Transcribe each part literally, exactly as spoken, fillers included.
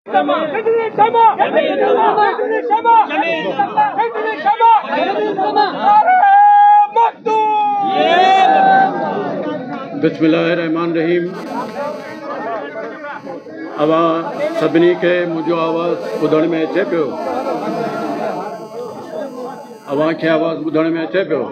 बिस्मिल्लाहिर्रहमानिर्रहीम। अवा सभिनी खे मुंहिंजो आवाज़ ॿुधण में अचे पियो? अव्हां खे आवाज़ ॿुधण में अचे पियो?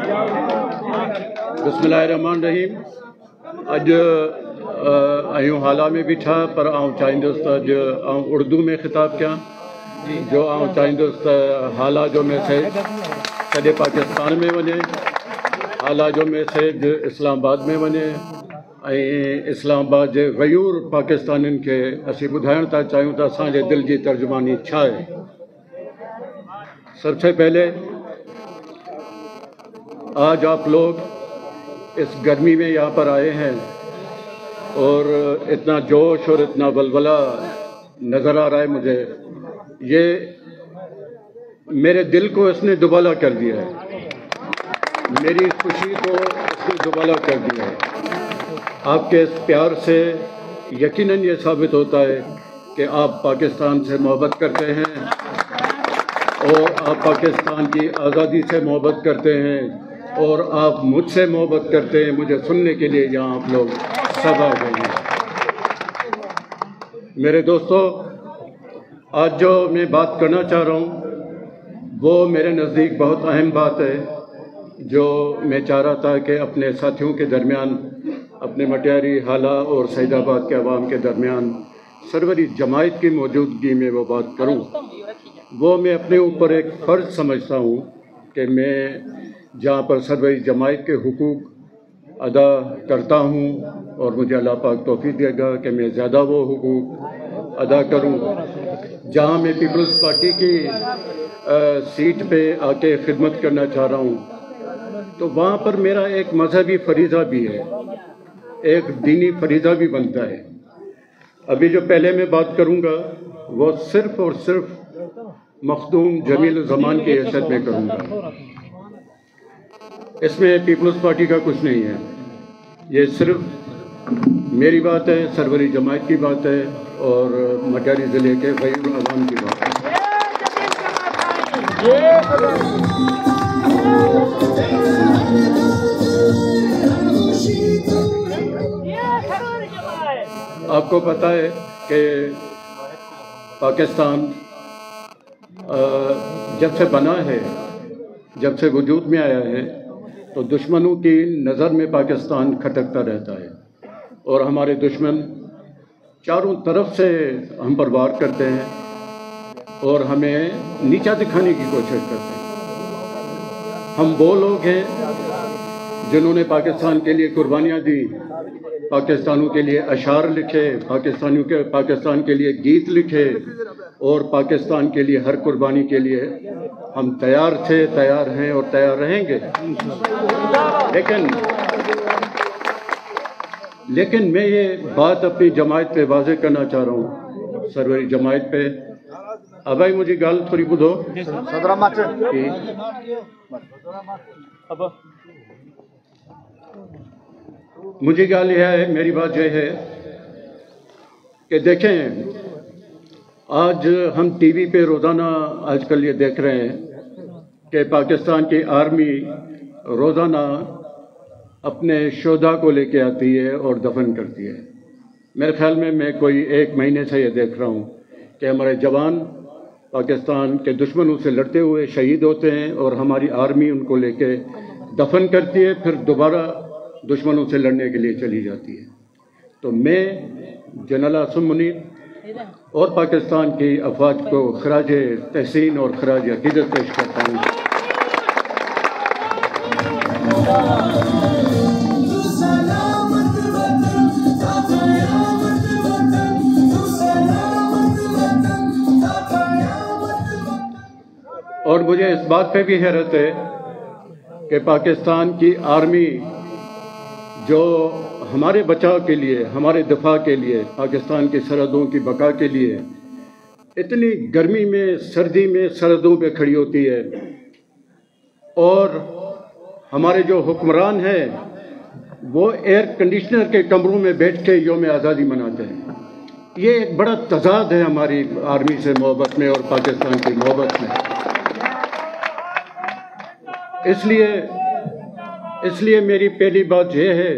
बिस्मिल्लाहिर्रहमानिर्रहीम। अॼु आहियूं हाला में बीठा, पर आउं चाहींदुसि त अॼु आउं उर्दू में ख़िताब कयां, जो आउं चाहींदुसि त हाला जो मैसेज सॼे पाकिस्तान में वञे, हाला जो मैसेज इस्लामाबाद में वञे ऐं इस्लामाबाद जे गयूर पाकिस्तानियुनि खे असीं ॿुधाइण था चाहियूं त असांजे दिलि जी तर्जुमानी छा आहे। सबसे पहले आज आप लोग इस गर्मी में यहाँ पर आए हैं और इतना जोश और इतना बलबला नज़र आ रहा है मुझे, ये मेरे दिल को इसने दुबाला कर दिया है, मेरी खुशी को इसने दुबाला कर दिया है। आपके इस प्यार से यकीनन ये साबित होता है कि आप पाकिस्तान से मोहब्बत करते हैं और आप पाकिस्तान की आज़ादी से मोहब्बत करते हैं और आप मुझसे मोहब्बत करते हैं। मुझे सुनने के लिए यहाँ आप लोग सब आ गए हैं। मेरे दोस्तों, आज जो मैं बात करना चाह रहा हूँ वो मेरे नज़दीक बहुत अहम बात है, जो मैं चाह रहा था कि अपने साथियों के दरमियान, अपने मटियारी, हाला और सईदाबाद के अवाम के दरमियान सरवरी जमायत की मौजूदगी में वो बात करूं। वो मैं अपने ऊपर एक फ़र्ज़ समझता हूं कि मैं जहां पर सरवरी जमायत के हुकूक अदा करता हूं और मुझे अल्लाह पाक तौफीक देगा कि मैं ज़्यादा वो हुकूक अदा करूं। जहां मैं पीपल्स पार्टी की आ, सीट पे आके खिदमत करना चाह रहा हूं, तो वहाँ पर मेरा एक मजहबी फरीज़ा भी है, एक दीनी फरीज़ा भी बनता है। अभी जो पहले मैं बात करूँगा वो सिर्फ़ और सिर्फ मखदूम जमील ज़मान की हैसियत में करूँगा। इसमें पीपल्स पार्टी का कुछ नहीं है, ये सिर्फ मेरी बात है, सरवरी जमायत की बात है और मटियारी ज़िले के गयूर अवाम की बात है। आपको पता है कि पाकिस्तान जब से बना है, जब से वजूद में आया है, तो दुश्मनों की नज़र में पाकिस्तान खटकता रहता है और हमारे दुश्मन चारों तरफ से हम पर वार करते हैं और हमें नीचा दिखाने की कोशिश करते हैं। हम वो लोग हैं जिन्होंने पाकिस्तान के लिए कुर्बानियाँ दी, पाकिस्तानों के लिए अशार लिखे, पाकिस्तानियों के पाकिस्तान के लिए गीत लिखे और पाकिस्तान के लिए हर कुर्बानी के लिए हम तैयार थे, तैयार हैं और तैयार रहेंगे। लेकिन लेकिन मैं ये बात अपनी जमायत पे वाज़ेह करना चाह रहा हूँ, सरवरी जमायत पे। अब भाई मुझे गाल थोड़ी बुधो मुझे गाल यह है, मेरी बात यह है कि देखें, आज हम टीवी पे रोज़ाना आजकल ये देख रहे हैं कि पाकिस्तान की आर्मी रोज़ाना अपने शोधा को लेके आती है और दफन करती है। मेरे ख्याल में मैं कोई एक महीने से ये देख रहा हूँ कि हमारे जवान पाकिस्तान के दुश्मनों से लड़ते हुए शहीद होते हैं और हमारी आर्मी उनको लेके दफन करती है, फिर दोबारा दुश्मनों से लड़ने के लिए चली जाती है। तो मैं जनरल आसिम मुनीर और पाकिस्तान की अफवाज को खराज तहसीन और खराज अकीदत पेश करता हूँ। और मुझे इस बात पे भी हैरत है कि पाकिस्तान की आर्मी जो हमारे बचाव के लिए, हमारे दिफा के लिए, पाकिस्तान की सरहदों की बका के लिए इतनी गर्मी में, सर्दी में सरहदों पे खड़ी होती है और हमारे जो हुक्मरान हैं वो एयर कंडीशनर के कमरों में बैठ के यौम आज़ादी मनाते हैं। ये एक बड़ा तजाद है हमारी आर्मी से मोहब्बत में और पाकिस्तान की मोहब्बत में। इसलिए इसलिए मेरी पहली बात यह है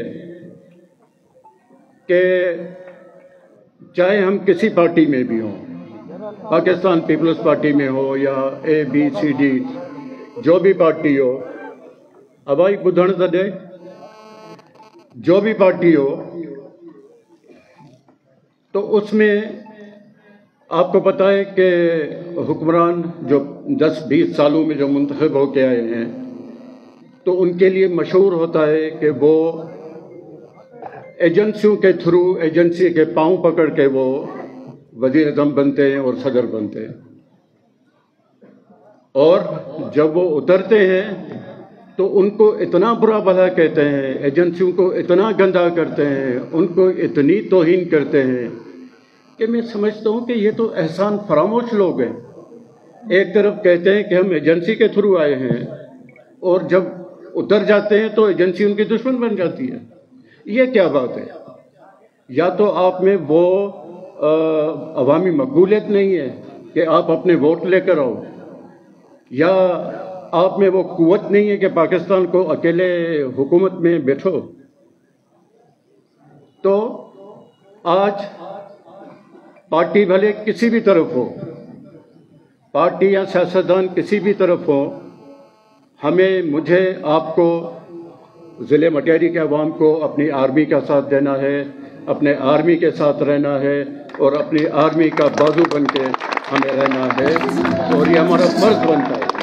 कि चाहे हम किसी पार्टी में भी हों, पाकिस्तान पीपल्स पार्टी में हो या ए बी सी डी जो भी पार्टी हो, अबाई बुधण दे जो भी पार्टी हो, तो उसमें आपको पता है कि हुक्मरान जो दस बीस सालों में जो मुंतखब होके आए हैं, तो उनके लिए मशहूर होता है कि वो एजेंसियों के थ्रू, एजेंसी के पांव पकड़ के वो वज़ीर आज़म बनते हैं और सदर बनते हैं, और जब वो उतरते हैं तो उनको इतना बुरा भला कहते हैं, एजेंसियों को इतना गंदा करते हैं, उनको इतनी तौहीन करते हैं कि मैं समझता हूँ कि ये तो एहसान फरामोश लोग हैं। एक तरफ कहते हैं कि हम एजेंसी के थ्रू आए हैं, और जब उतर जाते हैं तो एजेंसी उनकी दुश्मन बन जाती है। ये क्या बात है? या तो आप में वो अवामी मकबूलियत नहीं है कि आप अपने वोट लेकर आओ, या आप में वो कुव्वत नहीं है कि पाकिस्तान को अकेले हुकूमत में बैठो। तो आज पार्टी भले किसी भी तरफ हो, पार्टी या सियासतदान किसी भी तरफ हो, हमें, मुझे, आपको, ज़िले मटियारी के अवाम को अपनी आर्मी का साथ देना है, अपने आर्मी के साथ रहना है, और अपनी आर्मी का बाजू बन के हमें रहना है, और ये हमारा फर्ज बनता है।